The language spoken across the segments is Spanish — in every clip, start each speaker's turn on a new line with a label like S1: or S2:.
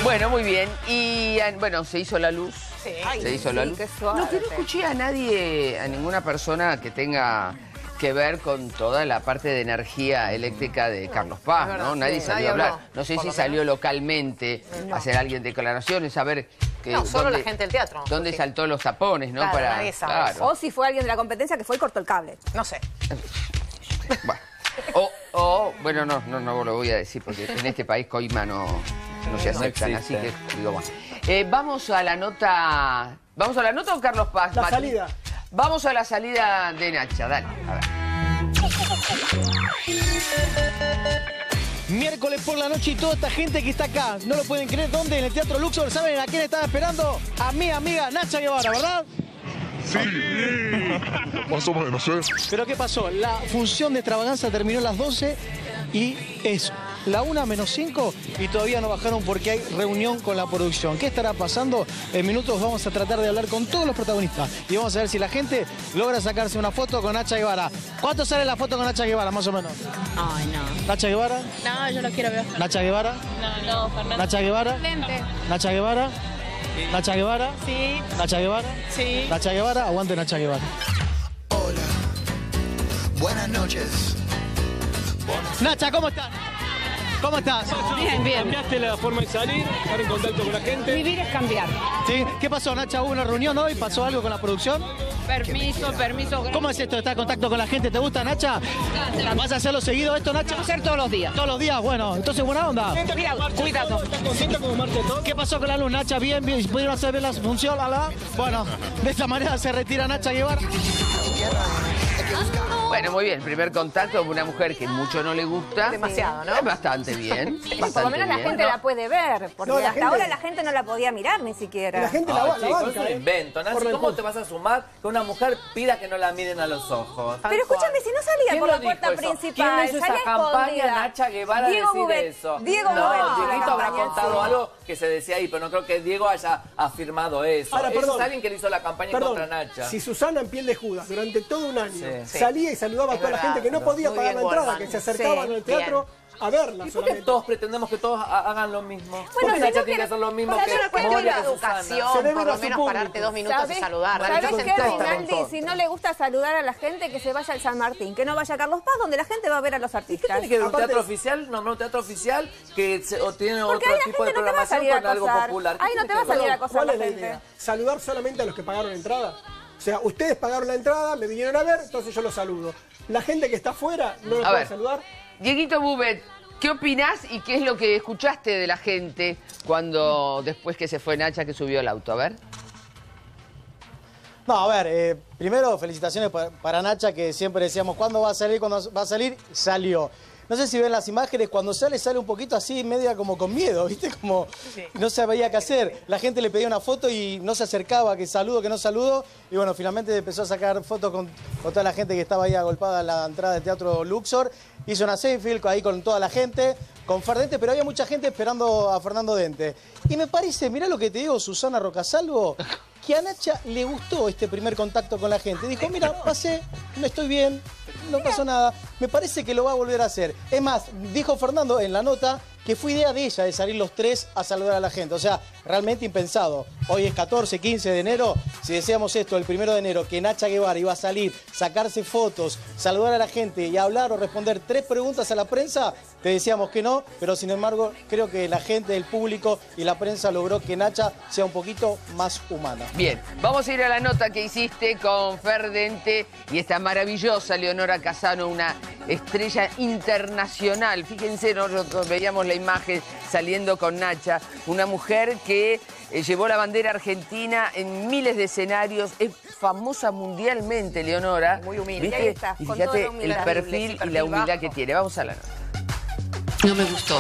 S1: Bueno, muy bien. Y bueno, se hizo la luz.
S2: Sí.
S1: Se hizo la luz.
S2: Qué suave.
S1: No, que no escuché a nadie, a ninguna persona que tenga que ver con toda la parte de energía eléctrica de Carlos Paz,
S2: verdad,
S1: ¿no?
S2: sí.
S1: Nadie salió
S2: Nadie
S1: a hablar.
S2: habló,
S1: No sé
S2: por
S1: si
S2: lo
S1: salió
S2: menos.
S1: localmente a hacer alguien declaraciones, a ver que,
S2: No, solo
S1: dónde,
S2: la gente del teatro.
S1: dónde
S2: Sí.
S1: saltó los tapones, ¿no?
S2: Claro,
S1: Para,
S2: nadie sabe
S1: claro.
S2: eso.
S3: O si fue alguien de la competencia que fue y cortó el cable.
S2: No sé.
S1: Bueno. Bueno, no lo voy a decir porque en este país coima no se aceptan, así que digo, bueno. Vamos a la nota. ¿Vamos a la nota o Carlos Paz?
S4: La
S1: Mati?
S4: salida.
S1: Vamos a la salida de Nacha, dale, a ver.
S5: Miércoles por la noche y toda esta gente que está acá, no lo pueden creer, ¿dónde? En el Teatro Luxor. ¿Saben a quién estaba esperando? A mi amiga Nacha Guevara, ¿verdad?
S6: Sí, más o menos, ¿eh?
S5: Pero ¿qué pasó? La función de extravaganza terminó a las 12 y es la 1:05 y todavía no bajaron porque hay reunión con la producción. ¿Qué estará pasando? En minutos vamos a tratar de hablar con todos los protagonistas y vamos a ver si la gente logra sacarse una foto con Nacha Guevara. ¿Cuánto sale la foto con Nacha Guevara, más o menos?
S7: Ay, no.
S5: ¿Nacha Guevara?
S7: No, yo lo quiero ver.
S5: ¿Nacha Guevara?
S7: No, Fernando.
S5: ¿Nacha Guevara?
S7: Lente.
S5: ¿Nacha Guevara? ¿Nacha Guevara?
S7: Sí,
S5: ¿Nacha Guevara?
S7: sí.
S5: ¿Nacha Guevara? Aguante Nacha Guevara.
S8: Hola, buenas noches.
S5: Nacha, ¿cómo estás? ¿Cómo estás?
S7: Bien, bien.
S9: ¿Cambiaste la forma de salir? ¿Estar en contacto con la gente?
S7: Vivir es cambiar.
S5: ¿Sí? ¿Qué pasó, Nacha? ¿Hubo una reunión hoy? ¿Pasó algo con la producción?
S7: Permiso.
S5: ¿Cómo es esto de estar en contacto con la gente? ¿Te gusta, Nacha? ¿Vas a hacerlo seguido esto, Nacha?
S7: Hacer todos los días.
S5: Todos los días, bueno. Entonces, buena onda.
S7: Mira, cuidado.
S9: ¿Estás contenta como Marte Top?
S5: ¿Qué pasó con la luz, Nacha? ¿Bien? ¿Pudieron hacer bien la función? Bueno, de esta manera se retira Nacha Guevara.
S1: Bueno, muy bien. Primer contacto con una mujer que mucho no le gusta.
S2: Demasiado, ¿no?
S1: Es bastante bien.
S3: Por lo
S1: bastante
S3: menos la
S1: bien.
S3: gente la puede ver, porque
S4: No, la
S3: hasta
S4: gente-
S3: ahora la gente no la podía mirar ni siquiera.
S4: La gente la
S10: Chicos, es
S4: banca,
S10: un
S4: ¿eh?
S10: invento. Nancy,
S4: Por el
S10: ¿cómo
S4: costo.
S10: te vas a sumar que una mujer pida que no la miren a los ojos?
S3: Pero escúchame, si no salía
S10: ¿Quién
S3: por
S10: lo
S3: la puerta
S10: dijo eso?
S3: principal,
S10: ¿Quién hizo esa
S3: salía
S10: campaña,
S3: escondida.
S10: Nacha Guevara,
S3: Diego
S10: decir
S3: Bubet.
S10: eso?
S3: Diego
S10: no,
S3: Bubet hizo la
S10: Dieguito habrá
S3: campaña,
S10: contado
S3: sí.
S10: algo que se decía ahí, pero no creo que Diego haya afirmado eso.
S4: Ahora,
S10: Eso
S4: perdón.
S10: es alguien que le hizo la campaña
S4: Perdón,
S10: contra Nacha.
S4: si Susana en piel de Judas durante todo un año
S10: Sí.
S4: salía y saludaba a toda la
S2: verdad.
S4: gente que no podía
S2: Muy
S4: pagar
S2: bien,
S4: la entrada,
S2: Goldman.
S4: que se acercaban
S3: Sí,
S4: al teatro a verla
S10: ¿Y por qué
S4: solamente.
S10: todos pretendemos que todos hagan lo mismo? ¿Por
S3: Bueno,
S10: qué
S3: si
S10: Nacha
S3: no
S10: tiene que hacer lo mismo
S2: Pero
S10: que
S2: es una cuestión de
S10: Moria, que Susana?
S2: educación,
S4: Se debe
S2: por
S4: a
S2: lo
S4: su
S2: menos
S4: público.
S2: pararte 2 minutos y saludar.
S3: ¿Sabés
S2: Lo
S3: qué,
S2: hacen todos.
S3: Rinaldi? Si no le gusta saludar a la gente, que se vaya al San Martín, que no vaya a Carlos Paz, donde la gente va a ver a los
S10: ¿Qué
S3: artistas.
S10: tiene que ver un
S4: Aparte-
S10: teatro oficial? Nombrar un teatro oficial que o tiene
S3: Porque
S10: otro
S3: ahí la
S10: tipo de
S3: gente no te va a
S10: programación
S3: salir a
S10: con algo
S3: acosar.
S10: popular? ¿Qué
S3: Ahí no
S10: tiene
S3: te va a
S10: que ver?
S3: salir a acosar
S4: ¿Cuál
S3: la
S4: es la
S3: gente.
S4: idea? ¿Saludar solamente a los que pagaron la entrada? O sea, ustedes pagaron la entrada, me vinieron a ver, entonces yo los saludo. La gente que está afuera no los
S1: A
S4: puede
S1: ver.
S4: saludar.
S1: Dieguito Bubet, ¿qué opinás y qué es lo que escuchaste de la gente cuando después que se fue Nacha que subió el auto? A ver.
S5: No, a ver, primero felicitaciones para Nacha, que siempre decíamos, ¿cuándo va a salir? ¿Cuándo va a salir? Salió. No sé si ven las imágenes, cuando sale un poquito así, media como con miedo, ¿viste? Como no sabía qué hacer. La gente le pedía una foto y no se acercaba, que saludo, que no saludo. Y bueno, finalmente empezó a sacar fotos con toda la gente que estaba ahí agolpada en la entrada del Teatro Luxor. Hizo una selfie ahí con toda la gente, con Ferdente, pero había mucha gente esperando a Fernando Dente. Y me parece, mirá lo que te digo, Susana Rocasalvo, que a Nacha le gustó este primer contacto con la gente. Dijo, mira, pasé, no estoy bien, no pasó nada. Me parece que lo va a volver a hacer. Es más, dijo Fernando en la nota que fue idea de ella de salir los tres a saludar a la gente. O sea, realmente impensado. Hoy es 14, 15 de enero. Si decíamos esto, el 1 de enero, que Nacha Guevara iba a salir, sacarse fotos, saludar a la gente y hablar o responder 3 preguntas a la prensa, te decíamos que no. Pero sin embargo, creo que la gente, el público y la prensa logró que Nacha sea un poquito más humana.
S1: Bien, vamos a ir a la nota que hiciste con Ferdente y esta maravillosa Leonora Casano, una estrella internacional. Fíjense, nosotros veíamos la imagen saliendo con Nacha, una mujer que llevó la bandera argentina en miles de escenarios, es famosa mundialmente, Leonora.
S2: Muy humilde.
S1: ¿Viste?
S3: Ahí está,
S1: Y
S3: con
S1: fíjate
S3: toda la humildad.
S1: el perfil
S2: Sí,
S1: y
S2: perfil
S1: la humildad
S2: bajo.
S1: que tiene. Vamos a la nota.
S7: No me gustó.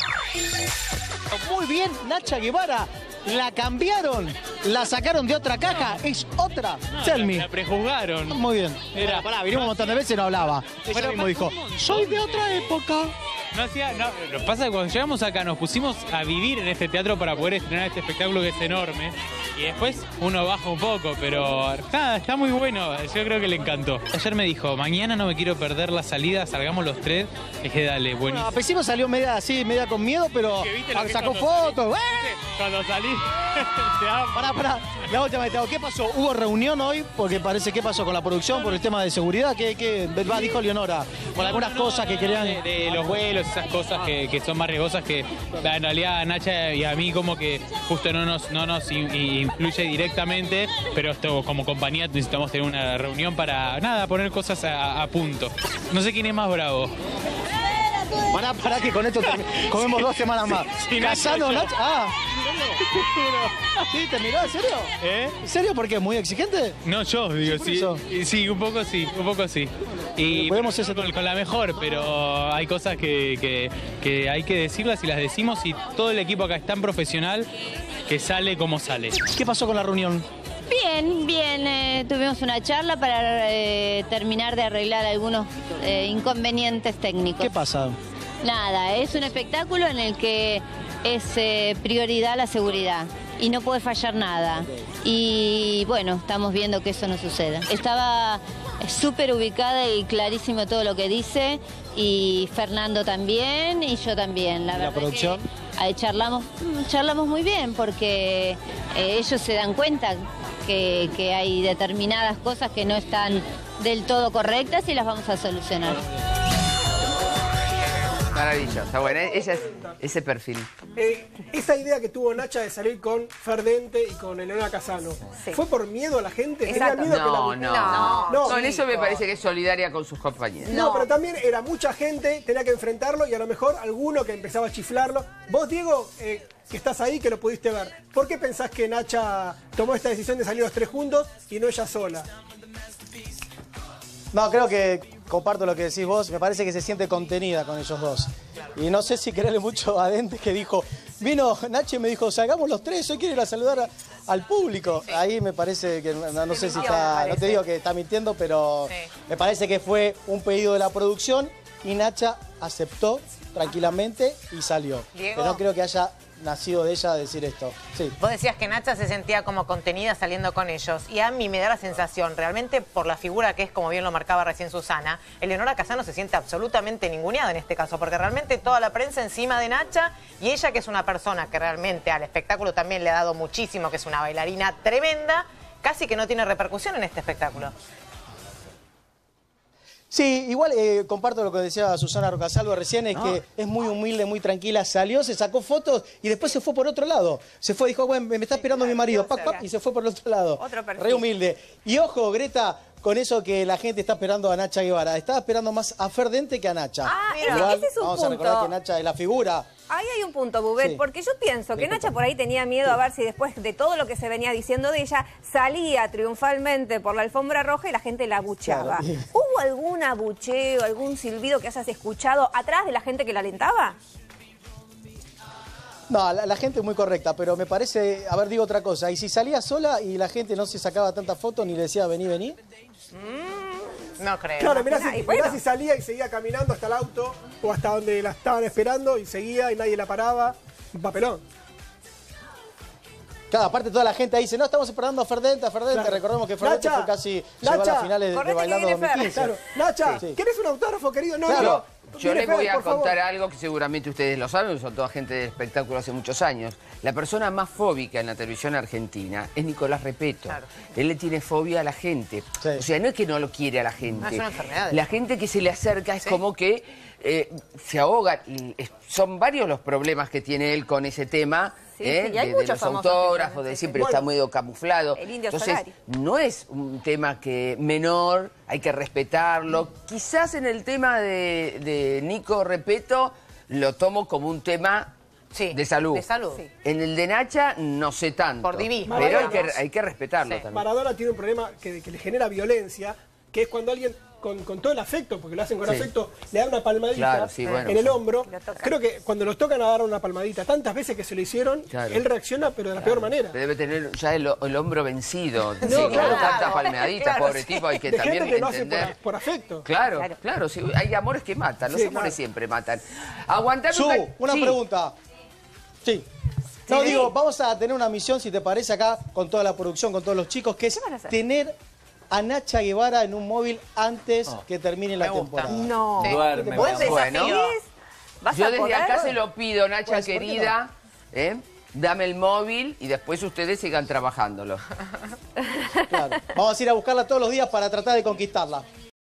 S5: Muy bien, Nacha Guevara. La cambiaron, la sacaron de otra caja, es otra. Tell me.
S9: La prejuzgaron.
S5: Muy bien.
S9: Era-
S5: Pará, vinimos un montón de veces y no hablaba. Ella
S9: Pero
S5: mismo dijo,
S9: pasó un montón.
S5: soy de otra época.
S9: Lo que pasa es que cuando llegamos acá nos pusimos a vivir en este teatro para poder estrenar este espectáculo que es enorme. Y después uno baja un poco, pero nada, está muy bueno. Yo creo que le encantó. Ayer me dijo, mañana no me quiero perder la salida, salgamos los 3. Dije, dale, buenísimo.
S5: Bueno, a principio salió media así, media con miedo, pero sacó fotos.
S9: Cuando salí, te amo.
S5: Pará. La última vez te hago, ¿qué pasó? ¿Hubo reunión hoy? Porque parece, ¿qué pasó con la producción por el tema de seguridad? ¿Qué dijo Leonora? Por algunas cosas que querían...
S9: De los vuelos, esas cosas que son más riesgosas que en realidad a Nacha y a mí como que justo no nos influye directamente, pero esto, como compañía necesitamos tener una reunión para, nada, poner cosas a punto. No sé quién es más bravo.
S5: Pará que con esto comemos 2 semanas más.
S9: Sí,
S5: Casano,
S9: Nacho.
S5: Nacho. Ah. ¿Sí? ¿Terminó? ¿En serio? ¿En serio? ¿Por qué? ¿Muy exigente?
S9: No, yo digo, sí, un poco sí. Y
S5: podemos hacer
S9: con la mejor, pero hay cosas que hay que decirlas y las decimos, y todo el equipo acá es tan profesional que sale como sale.
S5: ¿Qué pasó con la reunión?
S2: Bien, tuvimos una charla para terminar de arreglar algunos inconvenientes técnicos.
S5: ¿Qué pasa?
S2: Nada, es un espectáculo en el que es prioridad la seguridad y no puede fallar nada. Y bueno, estamos viendo que eso no suceda. Estaba súper ubicada y clarísimo todo lo que dice, y Fernando también y yo también. La
S5: producción?
S2: Charlamos muy bien, porque ellos se dan cuenta que hay determinadas cosas que no están del todo correctas y las vamos a solucionar.
S1: Maravillosa, bueno, ese perfil.
S4: Esa idea que tuvo Nacha de salir con Ferdente y con Eleonora Casano, ¿fue por miedo a la gente?
S3: Exacto.
S4: ¿Tenía miedo
S1: No, con eso me parece que es solidaria con sus compañeros.
S4: No, pero también era mucha gente, tenía que enfrentarlo, y a lo mejor alguno que empezaba a chiflarlo. Vos, Diego, que estás ahí, que lo pudiste ver, ¿por qué pensás que Nacha tomó esta decisión de salir los 3 juntos y no ella sola?
S5: No, creo que comparto lo que decís vos. Me parece que se siente contenida con ellos dos. Y no sé si quererle mucho a Dente, que dijo, vino Nacho y me dijo, salgamos los 3, hoy quiero ir a saludar al público. Sí. Ahí me parece que, no sé si está, no te digo que está mintiendo, pero me parece que fue un pedido de la producción y Nacha aceptó tranquilamente y salió.
S11: Diego.
S5: Pero no creo que haya nacido de ella decir esto. Sí.
S11: Vos decías que Nacha se sentía como contenida saliendo con ellos, y a mí me da la sensación, realmente por la figura que es, como bien lo marcaba recién Susana, Eleonora Casano se siente absolutamente ninguneada en este caso, porque realmente toda la prensa encima de Nacha, y ella, que es una persona que realmente al espectáculo también le ha dado muchísimo, que es una bailarina tremenda, casi que no tiene repercusión en este espectáculo.
S5: Sí, igual comparto lo que decía Susana Rocasalvo recién, es que es muy humilde, muy tranquila, salió, se sacó fotos y después se fue por otro lado. Se fue, dijo, bueno, me está esperando mi marido, y se fue por el otro lado. Re humilde. Y ojo, Greta, con eso que la gente está esperando a Nacha Guevara, estaba esperando más a Ferdente que a Nacha.
S3: Igual, ese es un
S5: vamos
S3: punto.
S5: A recordar que Nacha es la figura.
S3: Ahí hay un punto, Bubet, porque yo pienso que Nacha por ahí tenía miedo a ver si después de todo lo que se venía diciendo de ella, salía triunfalmente por la alfombra roja y la gente la abucheaba.
S5: Claro.
S3: ¿Hubo algún abucheo, algún silbido que hayas escuchado atrás de la gente que la alentaba?
S5: No, la gente es muy correcta, pero me parece, a ver, digo otra cosa, y si salía sola y la gente no se sacaba tantas fotos ni le decía vení, vení.
S11: No creo.
S4: Claro, mirá si salía y seguía caminando hasta el auto o hasta donde la estaban esperando y seguía y nadie la paraba. Un papelón.
S5: Claro, aparte toda la gente ahí dice, no, estamos esperando a Ferdente. Claro. Recordemos que Ferdente fue casi llegó a las finales de Bailando 2015.
S4: Claro. Nacha, ¿querés un autógrafo, querido? No,
S1: claro.
S4: no.
S1: Yo les voy a contar algo que seguramente ustedes lo saben, son toda gente de espectáculo hace muchos años. La persona más fóbica en la televisión argentina es Nicolás Repetto. Claro. Él le tiene fobia a la gente. Sí. O sea, no es que no lo quiere a la gente.
S11: No, es una enfermedad.
S1: La gente que se le acerca es como que se ahoga. Son varios los problemas que tiene él con ese tema.
S3: Sí, y hay
S1: de los autógrafos, de siempre está medio camuflado.
S3: El Indio
S1: Entonces,
S3: Solari.
S1: no es un tema que menor, hay que respetarlo. Quizás en el tema de Nico Repetto lo tomo como un tema de salud.
S11: De salud. Sí.
S1: En el de Nacha no sé tanto.
S11: Por divismo.
S1: Pero hay que respetarlo también.
S4: Maradona tiene un problema que le genera violencia, que es cuando alguien con todo el afecto, porque lo hacen con afecto, le da una palmadita en el hombro. Creo que cuando los tocan a dar una palmadita, tantas veces que se lo hicieron, él reacciona, pero de la peor manera.
S1: Debe tener ya el hombro vencido.
S4: No,
S1: tantas palmaditas, pobre tipo, hay que
S4: de
S1: también
S4: gente que
S1: entender.
S4: Lo hace por afecto.
S1: Claro, sí, hay amores que matan, los amores siempre matan. Aguantame
S5: una pregunta. Sí. No,
S3: Sí.
S5: digo, vamos a tener una misión, si te parece, acá con toda la producción, con todos los chicos, que es tener a Nacha Guevara en un móvil antes que termine la temporada.
S3: No.
S10: Sí. Duerme.
S3: ¿Vos
S1: Bueno.
S3: ¿Vas
S1: Yo
S3: a
S1: desde
S3: poder?
S1: acá se lo pido, Nacha
S5: Pues, ¿por qué
S1: querida, dame el móvil y después ustedes sigan trabajándolo.
S5: Claro. Vamos a ir a buscarla todos los días para tratar de conquistarla.